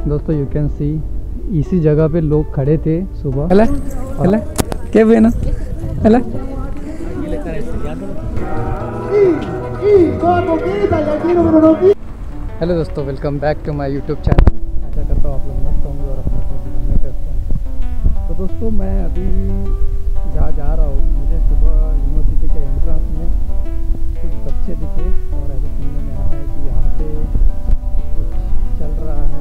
दोस्तों you can see इसी जगह पे लोग खड़े थे सुबह। हेलो हेलो क्या बहना हेलो। हेलो दोस्तों, welcome back to my YouTube channel. आशा करता हूँ आप लोग मस्त होंगे और अपने जीवन में व्यस्त होंगे। तो दोस्तों मैं अभी जहाँ जा रहा हूँ, मुझे सुबह यूनिवर्सिटी के एंट्रेंस में कुछ बच्चे दिखे और ऐसे सुनने में आया है कि यहाँ पे कुछ चल रहा है,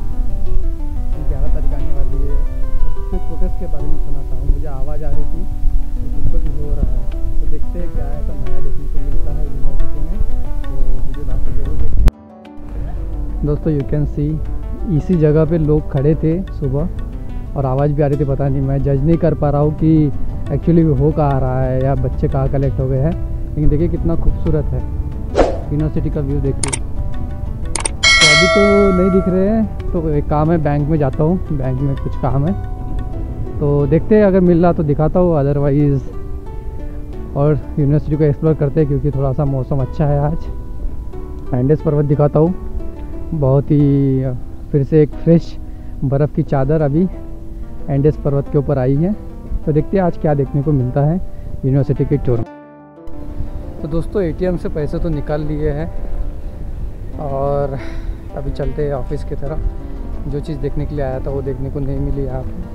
11 तारीख आने वाली है। और कुछ प्रोटेस्ट के बारे में सुना था, मुझे आवाज़ आ रही थी कि कुछ तो भी हो रहा है। तो देखते हैं क्या ऐसा नया देखने को मिलता है यूनिवर्सिटी में, तो वीडियो लास्ट तक जरूर देखें। दोस्तों यू कैन सी इसी जगह पे लोग खड़े थे सुबह और आवाज़ भी आ रही थी। पता नहीं, मैं जज नहीं कर पा रहा हूँ कि एक्चुअली हो कहाँ रहा है या बच्चे कहाँ कलेक्ट हो गए हैं, लेकिन देखिए कितना खूबसूरत है यूनिवर्सिटी का व्यू। देखिए तो अभी तो नहीं दिख रहे हैं, तो एक काम है, बैंक में जाता हूँ, बैंक में कुछ काम है, तो देखते हैं अगर मिल रहा तो दिखाता हूँ, अदरवाइज़ और यूनिवर्सिटी को एक्सप्लोर करते हैं क्योंकि थोड़ा सा मौसम अच्छा है आज। एंडेस पर्वत दिखाता हूँ, बहुत ही फिर से एक फ्रेश बर्फ़ की चादर अभी एंडेस पर्वत के ऊपर आई है। तो देखते हैं आज क्या देखने को मिलता है यूनिवर्सिटी के टूर। तो दोस्तों एटीएम से पैसे तो निकाल लिए हैं और अभी चलते हैं ऑफिस की तरफ। जो चीज़ देखने के लिए आया था वो देखने को नहीं मिली यहाँ पे,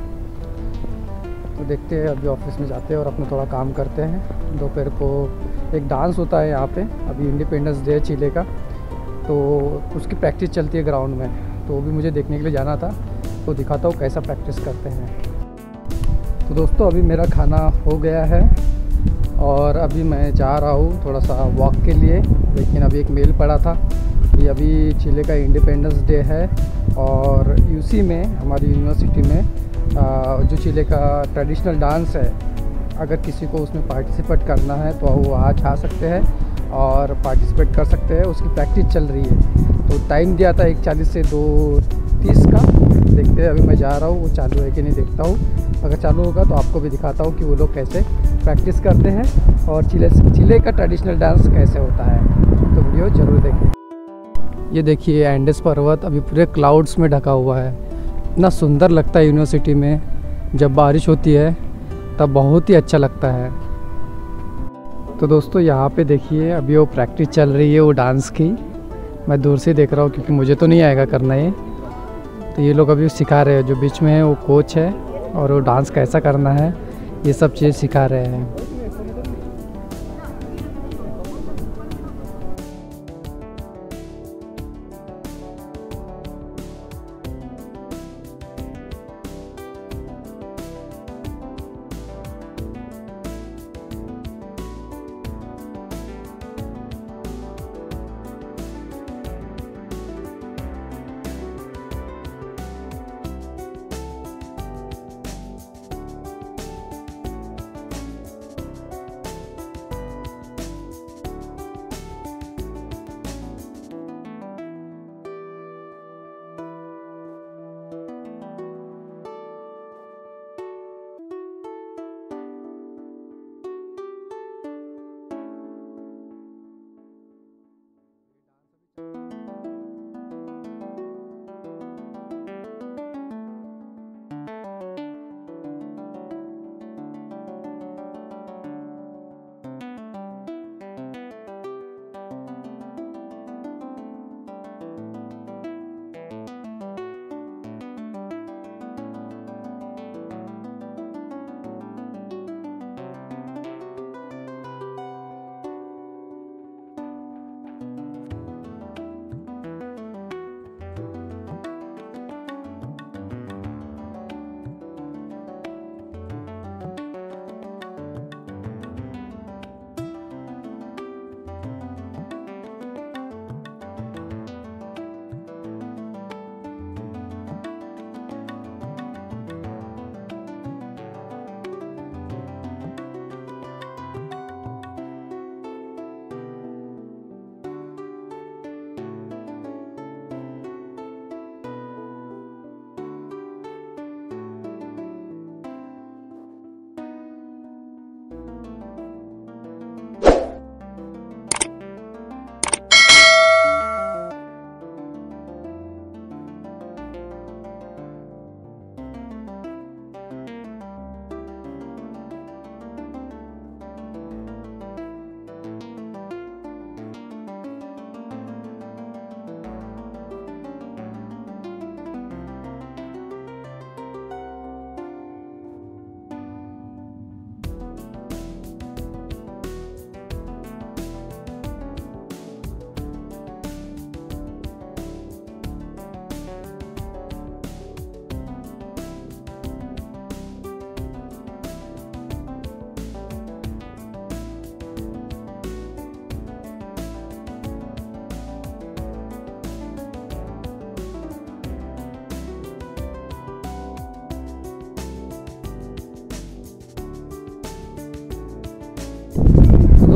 तो देखते हैं अभी ऑफिस में जाते हैं और अपना थोड़ा काम करते हैं। दोपहर को एक डांस होता है यहाँ पे, अभी इंडिपेंडेंस डे है चिले का, तो उसकी प्रैक्टिस चलती है ग्राउंड में, तो वो भी मुझे देखने के लिए जाना था, तो दिखाता हूँ कैसा प्रैक्टिस करते हैं। तो दोस्तों अभी मेरा खाना हो गया है और अभी मैं जा रहा हूँ थोड़ा सा वॉक के लिए, लेकिन अभी एक मेल पड़ा था कि अभी चिले का इंडिपेंडेंस डे है और यूसी में हमारी यूनिवर्सिटी में जो चिले का ट्रेडिशनल डांस है, अगर किसी को उसमें पार्टिसिपेट करना है तो वो आज आ सकते हैं और पार्टिसिपेट कर सकते हैं। उसकी प्रैक्टिस चल रही है, तो टाइम दिया था 1:40 से 2:30 का। देखते हैं अभी मैं जा रहा हूँ वो चालू है कि नहीं, देखता हूँ। अगर चालू होगा तो आपको भी दिखाता हूँ कि वो लोग कैसे प्रैक्टिस करते हैं और चिले का ट्रेडिशनल डांस कैसे होता है, तो वीडियो ज़रूर देखें। ये देखिए एंडेस पर्वत अभी पूरे क्लाउड्स में ढका हुआ है, इतना सुंदर लगता है यूनिवर्सिटी में। जब बारिश होती है तब बहुत ही अच्छा लगता है। तो दोस्तों यहाँ पे देखिए अभी वो प्रैक्टिस चल रही है वो डांस की, मैं दूर से देख रहा हूँ क्योंकि मुझे तो नहीं आएगा करना ये। तो ये लोग अभी सिखा रहे हैं, जो बीच में है वो कोच है और वो डांस कैसा करना है ये सब चीज़ सिखा रहे हैं।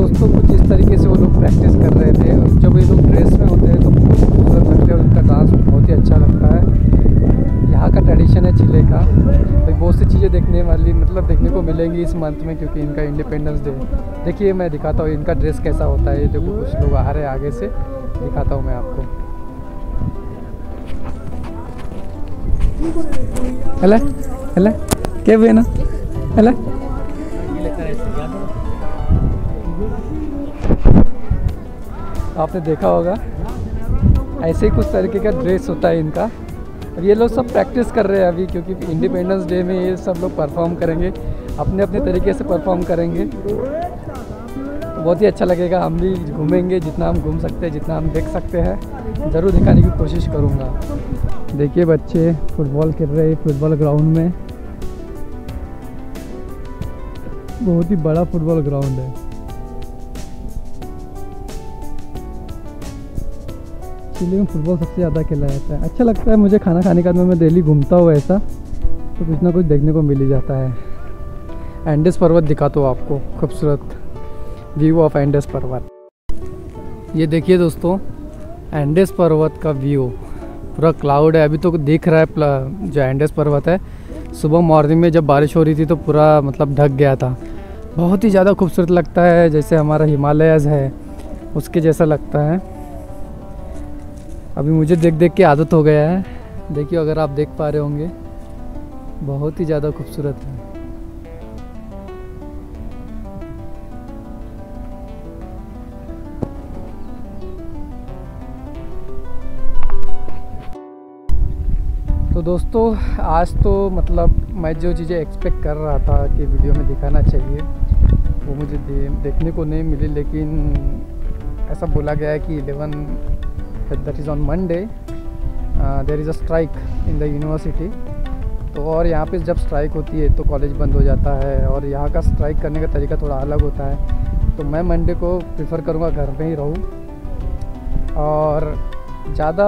दोस्तों कुछ इस तरीके से वो लोग प्रैक्टिस कर रहे थे। जब ये लोग ड्रेस में होते हैं तो बहुत खूबसूरत लगते हैं और उनका डांस बहुत ही अच्छा लगता है। यहाँ का ट्रेडिशन है चिले का। तो बहुत सी चीज़ें देखने को मिलेंगी इस मंथ में, क्योंकि इनका इंडिपेंडेंस डे। देखिए मैं दिखाता हूँ इनका ड्रेस कैसा होता है। देखो कुछ लोग आ रहे हैं आगे से, दिखाता हूँ मैं आपको। हेला हेला क्या हुए ना हेला। आपने देखा होगा ऐसे ही कुछ तरीके का ड्रेस होता है इनका। और ये लोग सब प्रैक्टिस कर रहे हैं अभी, क्योंकि इंडिपेंडेंस डे में ये सब लोग परफॉर्म करेंगे, अपने अपने तरीके से परफॉर्म करेंगे। तो बहुत ही अच्छा लगेगा। हम भी घूमेंगे, जितना हम घूम सकते हैं, जितना हम देख सकते हैं ज़रूर दिखाने की कोशिश करूँगा। देखिए बच्चे फुटबॉल खेल रहे हैं फुटबॉल ग्राउंड में। बहुत ही बड़ा फुटबॉल ग्राउंड है। चिली में फुटबॉल सबसे ज़्यादा खेला जाता है। अच्छा लगता है मुझे। खाना खाने के बाद मैं डेली घूमता हूँ ऐसा, तो कुछ ना कुछ देखने को मिल ही जाता है। एंडेस पर्वत दिखाता हूँ आपको, खूबसूरत व्यू ऑफ एंडेस पर्वत। ये देखिए दोस्तों एंडेस पर्वत का व्यू, पूरा क्लाउड है। अभी तो दिख रहा है जो एंडेस पर्वत है। सुबह मॉर्निंग में जब बारिश हो रही थी तो पूरा ढक गया था। बहुत ही ज़्यादा खूबसूरत लगता है, जैसे हमारा हिमालयस है उसके जैसा लगता है। अभी मुझे देख देख के आदत हो गया है। देखिए अगर आप देख पा रहे होंगे, बहुत ही ज़्यादा खूबसूरत है। तो दोस्तों आज तो मैं जो चीज़ें एक्सपेक्ट कर रहा था कि वीडियो में दिखाना चाहिए वो मुझे देखने को नहीं मिली। लेकिन ऐसा बोला गया है कि 11 that is on Monday there is a strike in the university. तो और यहाँ पे जब स्ट्राइक होती है तो कॉलेज बंद हो जाता है, और यहाँ का स्ट्राइक करने का तरीका थोड़ा अलग होता है। तो मैं मंडे को प्रेफर करूँगा घर में ही रहूँ, और ज़्यादा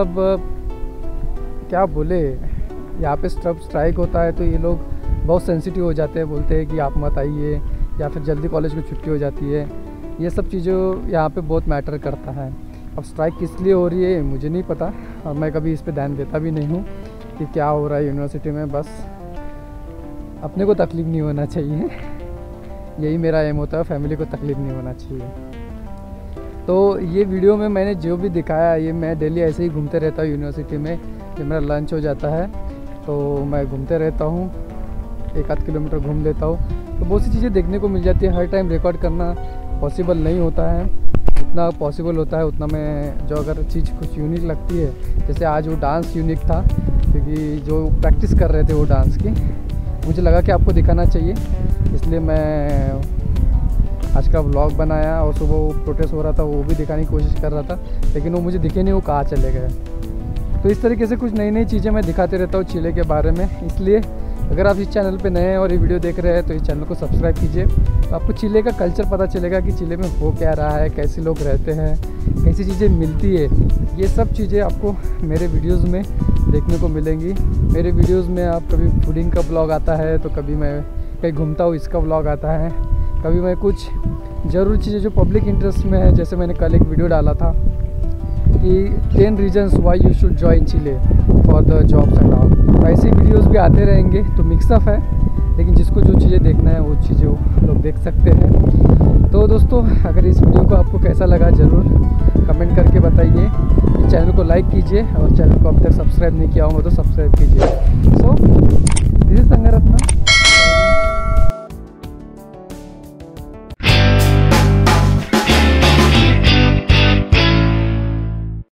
क्या बोले, यहाँ पे स्ट्राइक होता है तो ये लोग बहुत सेंसिटिव हो जाते हैं, बोलते हैं कि आप मत आइए, या फिर जल्दी कॉलेज को छुट्टी हो जाती है। ये सब चीज़ें यहाँ पे बहुत मैटर करता है। अब स्ट्राइक किस लिए हो रही है मुझे नहीं पता, और मैं कभी इस पे ध्यान देता भी नहीं हूँ कि क्या हो रहा है यूनिवर्सिटी में। बस अपने को तकलीफ़ नहीं होना चाहिए, यही मेरा एम होता है। फैमिली को तकलीफ़ नहीं होना चाहिए। तो ये वीडियो में मैंने जो भी दिखाया, ये मैं डेली ऐसे ही घूमते रहता हूँ यूनिवर्सिटी में। जब मेरा लंच हो जाता है तो मैं घूमते रहता हूँ, 1-8 किलोमीटर घूम लेता हूँ। तो बहुत सी चीज़ें देखने को मिल जाती है। हर टाइम रिकॉर्ड करना पॉसिबल नहीं होता है, जितना पॉसिबल होता है उतना मैं जो अगर चीज़ कुछ यूनिक लगती है, जैसे आज वो डांस यूनिक था, क्योंकि जो प्रैक्टिस कर रहे थे वो डांस की, मुझे लगा कि आपको दिखाना चाहिए, इसलिए मैं आज का व्लॉग बनाया। और सुबह वो प्रोटेस्ट हो रहा था वो भी दिखाने की कोशिश कर रहा था, लेकिन वो मुझे दिखे नहीं, वो कहाँ चले गए। तो इस तरीके से कुछ नई नई चीज़ें मैं दिखाते रहता हूँ चिले के बारे में। इसलिए अगर आप इस चैनल पे नए हैं और ये वीडियो देख रहे हैं तो इस चैनल को सब्सक्राइब कीजिए। तो आपको चिले का कल्चर पता चलेगा कि चिले में हो क्या रहा है, कैसे लोग रहते हैं, कैसी चीज़ें मिलती है। ये सब चीज़ें आपको मेरे वीडियोस में देखने को मिलेंगी। मेरे वीडियोस में आप कभी फूडिंग का ब्लॉग आता है, तो कभी मैं कहीं घूमता हूँ इसका ब्लॉग आता है, कभी मैं कुछ ज़रूर चीज़ें जो पब्लिक इंटरेस्ट में है, जैसे मैंने कल एक वीडियो डाला था कि 10 reasons why you should join Chile for the jobs and all. तो ऐसे वीडियोस भी आते रहेंगे। तो मिक्सअप है, लेकिन जिसको जो चीज़ें देखना है वो चीज़ें लोग देख सकते हैं। तो दोस्तों अगर इस वीडियो को आपको कैसा लगा ज़रूर कमेंट करके बताइए। चैनल को लाइक कीजिए, और चैनल को अब तक सब्सक्राइब नहीं किया होगा तो सब्सक्राइब कीजिए। सो